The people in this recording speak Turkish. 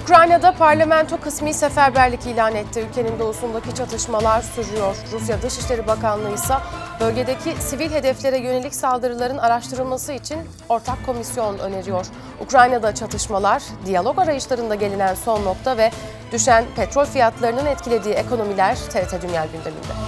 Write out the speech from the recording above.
Ukrayna'da parlamento kısmi seferberlik ilan etti. Ülkenin doğusundaki çatışmalar sürüyor. Rusya Dışişleri Bakanlığı ise bölgedeki sivil hedeflere yönelik saldırıların araştırılması için ortak komisyon öneriyor. Ukrayna'da çatışmalar, diyalog arayışlarında gelinen son nokta ve düşen petrol fiyatlarının etkilediği ekonomiler TRT Dünya gündeminde.